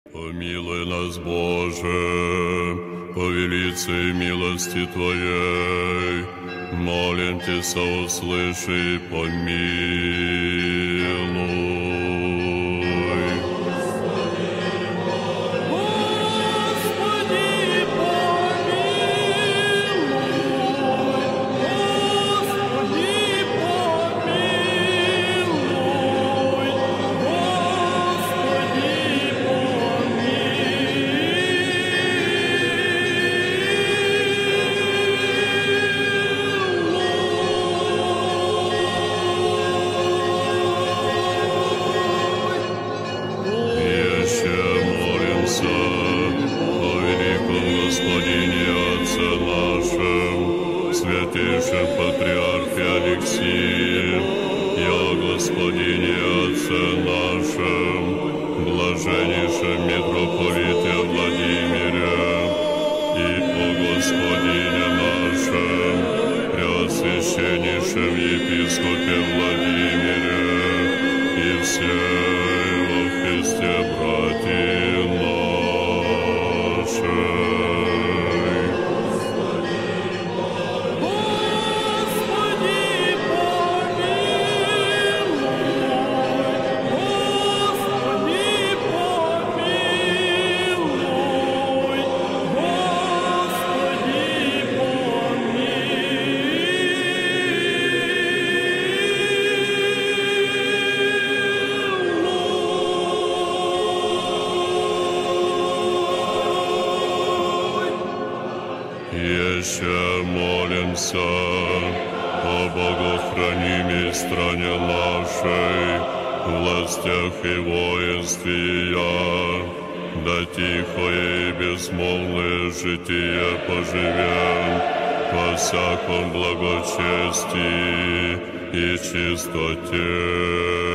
Помилуй нас, Боже, по велицей милости Твоей, молим Тебя, соуслыши и помилуй. Святейшем Патриархе Алексии, и о Господине Отце нашем, блаженнейшем Митрополите Владимире, и о Господине нашем, Преосвященнейшем Епископе Владимире, и всей во Христе братья наши. Еще молимся о богохранимой стране нашей, властях и воинстве ее, да тихое и безмолвное житие поживем во всяком благочестии и чистоте.